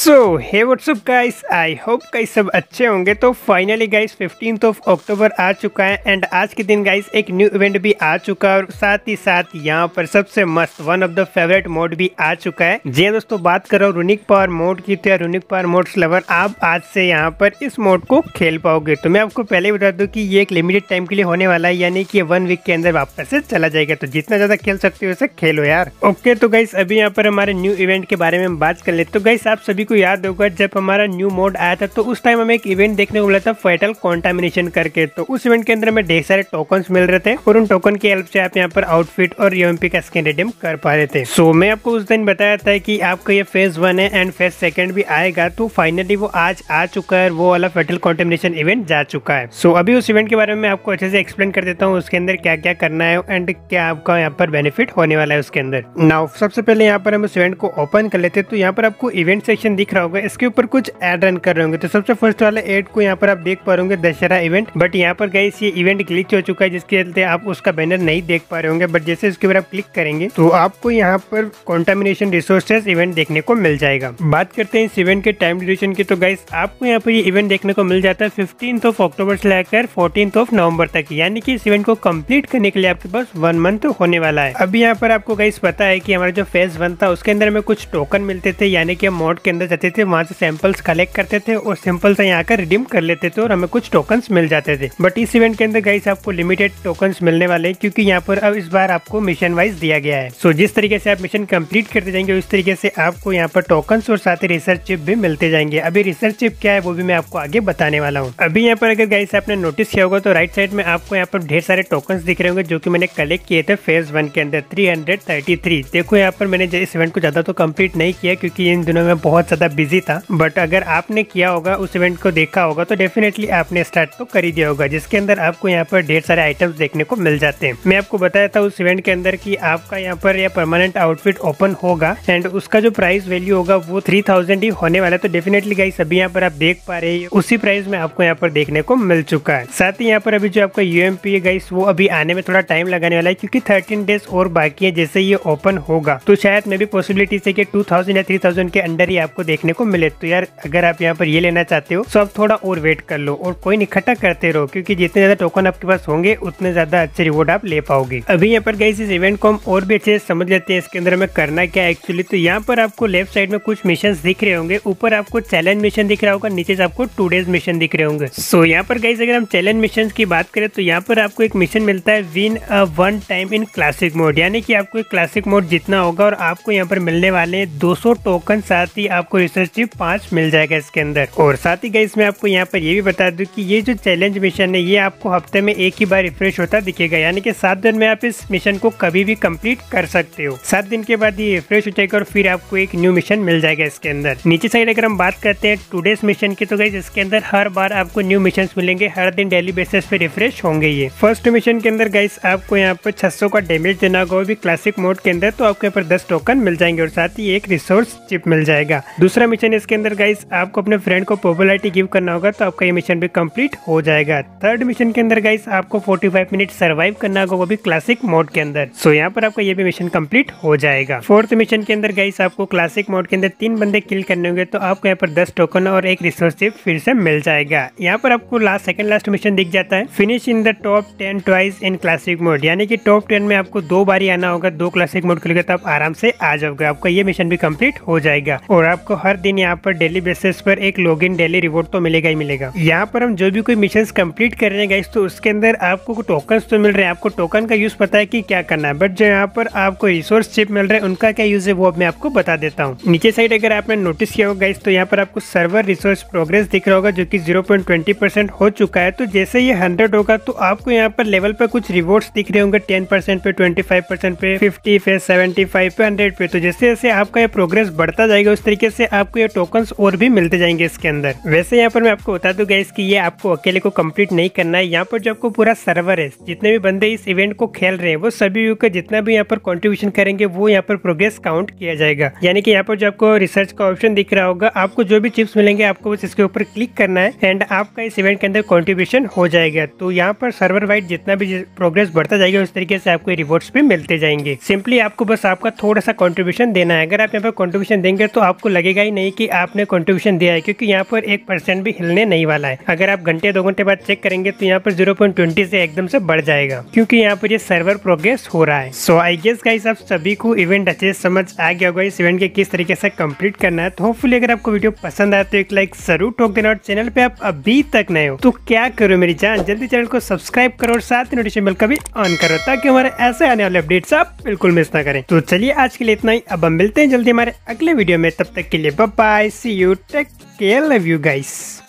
So hey what's up guys, I hope guys सब अच्छे होंगे। तो फाइनली गाइस 15 अक्टूबर आ चुका है एंड आज के दिन गाइस एक न्यू इवेंट भी आ चुका है और साथ ही साथ यहाँ पर सबसे मस्त one of the favourite mode भी आ चुका है। जी दोस्तों, बात कर रहा हूँ रूनिक पावर मोड की। तो रूनिक पावर मोड्स लवर आप आज से यहाँ पर इस मोड को खेल पाओगे। तो मैं आपको पहले ही बता दूं कि ये एक लिमिटेड टाइम के लिए होने वाला है, यानी कि 1 वीक के अंदर वापस से चला जाएगा। तो जितना ज्यादा खेल सकते हो उसे खेलो यार। ओके, तो गाइस अभी यहाँ पर हमारे न्यू इवेंट के बारे में बात कर ले। तो गाइस आप सभी को याद होगा जब हमारा न्यू मोड आया था तो उस टाइम हमें एक इवेंट देखने को मिला था फैटल कॉन्टामिनेशन करके। तो उस इवेंट के अंदर हमें ढेर सारे टोकन्स मिल रहे थे और उन टोकन की हेल्प से आप यहाँ पर आउटफिट और यूएमपी का स्किन रिडीम कर पा रहे थे। सो मैं आपको उस दिन बताया था कि आपका ये फेज 1 है एंड फेज 2 भी आएगा। तो फाइनली वो आज आ चुका है, वो वाला फैटल कॉन्टामिनेशन इवेंट जा चुका है। सो अभी उस इवेंट के बारे में आपको अच्छे से एक्सप्लेन कर देता हूँ, उसके अंदर क्या क्या करना है एंड क्या आपका यहाँ पर बेनिफिट होने वाला है उसके अंदर। नाउ सबसे पहले यहाँ पर हम उस इवेंट को ओपन कर लेते हैं। तो यहाँ पर आपको इवेंट सेक्शन दिख रहा होगा, इसके ऊपर कुछ एड रन कर रहे होंगे। तो सबसे फर्स्ट वाले एड को यहाँ पर आप देख पा रहे होंगे, दशहरा इवेंट। बट यहाँ पर गाइस ये इवेंट ग्लिच हो चुका है, जिसके चलते आप उसका बैनर नहीं देख पा रहे होंगे। बट जैसे इसके ऊपर आप क्लिक करेंगे तो आपको यहाँ पर कॉन्टामिनेशन रिसोर्सेज इवेंट देखने को मिल जाएगा। बात करते हैं इस इवेंट के टाइम ड्यूरेशन की। तो गाइस आपको यहाँ पर ये इवेंट देखने को मिल जाता है 15 अक्टूबर से लेकर 14 नवंबर तक, यानी कि इस इवेंट को कंप्लीट करने के लिए आपके पास 1 मंथ होने वाला है। अभी यहाँ पर आपको गाइस पता है कि हमारा जो फेज 1 था उसके अंदर में कुछ टोकन मिलते थे, यानी कि हम मोड के अंदर जाते थे, वहां से सैंपल्स कलेक्ट करते थे और सिंपल से यहाँ कर रिडीम कर लेते थे और हमें कुछ टोकन्स मिल जाते थे। बट इस इवेंट के अंदर गाइस आपको लिमिटेड टोकन्स मिलने वाले हैं, क्योंकि यहाँ पर अब इस बार आपको मिशन वाइज दिया गया है। सो जिस तरीके से आप मिशन कंप्लीट करते जाएंगे उस तरीके से आपको यहाँ पर टोकन्स और साथ ही रिसर्च चिप भी मिलते जाएंगे। अभी रिसर्च चिप क्या है वो भी मैं आपको आगे बताने वाला हूँ। अभी यहाँ पर अगर गाइस आपने नोटिस किया होगा तो राइट साइड में आपको यहाँ पर ढेर सारे टोकन्स दिख रहे होंगे जो कि मैंने कलेक्ट किए थे फेज 1 के अंदर 333। देखो यहाँ पर मैंने इस इवेंट को ज्यादा तो कंप्लीट नहीं किया क्योंकि इन दिनों में बहुत ज्यादा बिजी था। बट अगर आपने किया होगा, उस इवेंट को देखा होगा, तो डेफिनेटली आपने स्टार्ट तो कर ही दिया होगा, जिसके अंदर आपको यहाँ पर ढेर सारे आइटम्स देखने को मिल जाते हैं। मैं आपको बताया था उस इवेंट के अंदर कि आपका यहाँ पर यह परमानेंट आउटफिट ओपन होगा एंड उसका जो प्राइस वैल्यू होगा वो 3000 ही होने वाला है। तो डेफिनेटली गाइस अभी यहाँ पर आप देख पा रहे हैं उसी प्राइस में आपको यहाँ पर देखने को मिल चुका है। साथ ही यहाँ पर अभी जो आपका यूएमपी है गाइस वो अभी आने में थोड़ा टाइम लगाने वाला है, क्योंकि 13 डेज और बाकी है जैसे ये ओपन होगा। तो शायद मे भी पॉसिबिलिटी है कि 2000 या 3000 के अंडर ही आपको देखने को मिले। तो यार अगर आप यहाँ पर ये लेना चाहते हो तो आप थोड़ा और वेट कर लो और कोई इकट्ठा करते रहो, क्योंकि जितने ज्यादा टोकन आपके पास होंगे उतने ज्यादा अच्छे रिवॉर्ड आप ले पाओगे। अभी यहाँ पर गाइस इस इवेंट को हम और भी अच्छे से समझ लेते हैं, इसके अंदर हमें करना क्या है एक्चुअली। तो यहाँ पर आपको लेफ्ट साइड में कुछ मिशन दिख रहे होंगे, ऊपर आपको चैलेंज मिशन दिख रहा होगा, नीचे से आपको 2 डेज मिशन दिख रहे होंगे। सो यहाँ पर गाइस अगर हम चैलेंज मिशन की बात करें तो यहाँ पर आपको एक मिशन मिलता है win 1 time in classic mode, यानी कि आपको एक क्लासिक मोड जितना होगा और आपको यहाँ पर मिलने वाले 200 टोकन, साथ ही आपको रिसर्च चिप 5 मिल जाएगा इसके अंदर। और साथ ही गाइस मैं आपको यहाँ पर ये भी बता दूं कि ये जो चैलेंज मिशन है ये आपको हफ्ते में एक ही बार रिफ्रेश होता दिखेगा, यानी कि 7 दिन में आप इस मिशन को कभी भी कंप्लीट कर सकते हो। 7 दिन के बाद ये रिफ्रेश हो जाएगा और फिर आपको एक न्यू मिशन मिल जाएगा इसके अंदर। नीचे साइड अगर हम बात करते हैं 2 डेज मिशन की, तो गाइस इसके अंदर हर बार आपको न्यू मिशन मिलेंगे, हर दिन डेली बेसिस पे रिफ्रेश होंगे ये। फर्स्ट मिशन के अंदर गाइस आपको यहाँ पर 600 का डैमेज देना होगा, वो भी क्लासिक मोड के अंदर। तो आपको यहाँ पर 10 टोकन मिल जाएंगे और साथ ही एक रिसोर्स चिप मिल जाएगा। दूसरा मिशन इसके अंदर गाइस आपको अपने फ्रेंड को पॉपुलैरिटी गिव करना होगा, तो आपका ये मिशन भी कंप्लीट हो जाएगा। थर्ड मिशन के अंदर गाइस आपको 45 मिनट सर्वाइव करना होगा, वो भी क्लासिक मोड के अंदर। सो यहाँ पर आपका ये भी मिशन कंप्लीट हो जाएगा। फोर्थ मिशन के अंदर गाइस आपको क्लासिक मोड के अंदर 3 बंदे किल करने होंगे, तो आपको यहाँ पर 10 टोकन और एक रिसोर्स चिप फिर से मिल जाएगा। यहाँ पर आपको सेकंड लास्ट मिशन दिख जाता है, finish in the top 10 twice in classic mode, यानी कि टॉप 10 में आपको 2 बार ही आना होगा। 2 क्लासिक मोड खेलोगे तो आप आराम से आ जाओगे, आपका ये मिशन भी कंप्लीट हो जाएगा। और आपको हर दिन यहाँ पर डेली बेसिस पर एक लॉगिन डेली रिवॉर्ड तो मिलेगा ही मिलेगा। यहाँ पर हम जो भी कोई मिशन कंप्लीट कर रहे हैं गाइस तो उसके अंदर आपको टोकन्स तो मिल रहे हैं, आपको टोकन का यूज पता है कि क्या करना है। बट जो यहाँ पर आपको रिसोर्स चिप मिल रहे हैं उनका क्या यूज है वो मैं आपको बता देता हूँ। नीचे साइड अगर आपने नोटिस किया होगा गाइस तो यहाँ पर आपको सर्वर रिसोर्स प्रोग्रेस दिख रहा होगा, जो कि 0.20% हो चुका है। तो जैसे ये 100 होगा तो आपको यहाँ पर लेवल पे कुछ रिवॉर्ड्स दिख रहे होंगे, 10% पे, 25% पे, 50 पे, 75 पे, 100 पे। तो जैसे जैसे आपका ये प्रोग्रेस बढ़ता जाएगा उस तरीके से आपको ये टोकन्स और भी मिलते जाएंगे इसके अंदर। वैसे यहाँ पर मैं आपको बता दूं गाइस कि ये आपको अकेले को कंप्लीट नहीं करना है। यहाँ पर जो आपको पूरा सर्वर है, जितने भी बंदे इस इवेंट को खेल रहे हैं वो सभी का जितना भी यहाँ पर कंट्रीब्यूशन करेंगे वो यहाँ पर प्रोग्रेस काउंट किया जाएगा। यानी कि यहाँ पर जो आपको रिसर्च का ऑप्शन दिख रहा होगा, आपको जो भी चिप्स मिलेंगे आपको बस इसके ऊपर क्लिक करना है एंड आपका इस इवेंट के अंदर कंट्रीब्यूशन हो जाएगा। तो यहाँ पर सर्वर वाइड जितना भी प्रोग्रेस बढ़ता जाएगा उस तरीके से आपको रिवॉर्ड्स भी मिलते जाएंगे। सिंपली आपको बस आपका थोड़ा सा कंट्रीब्यूशन देना है। अगर आप यहाँ पर कंट्रीब्यूशन देंगे तो आपको लगेगा हिलेगा ही नहीं कि आपने कंट्रीब्यूशन दिया है, क्योंकि यहाँ पर 1% भी हिलने नहीं वाला है। अगर आप घंटे 2 घंटे बाद चेक करेंगे तो यहाँ पर 0.20 से एकदम से बढ़ जाएगा, क्योंकि यहाँ पर ये सर्वर प्रोग्रेस हो रहा है। सो आई गेस गाइस आप सभी को इवेंट अच्छे से समझ आ गया होगा इस इवेंट के किस तरीके से कंप्लीट करना है। तो होपफुली अगर आपको वीडियो पसंद आए तो एक लाइक जरूर ठोक देना, और चैनल पे आप अभी तक नए हो तो क्या करो मेरी जान, जल्दी चैनल को सब्सक्राइब करो और साथ ही नोटिफिकेशन बेल का भी ऑन करो, ताकि हमारे ऐसे आने वाले अपडेट्स आप बिल्कुल मिस ना करें। तो चलिए आज के लिए इतना ही, अब हम मिलते हैं जल्दी हमारे अगले वीडियो में। तब तक के लिए bye bye, see you, take care, love you guys.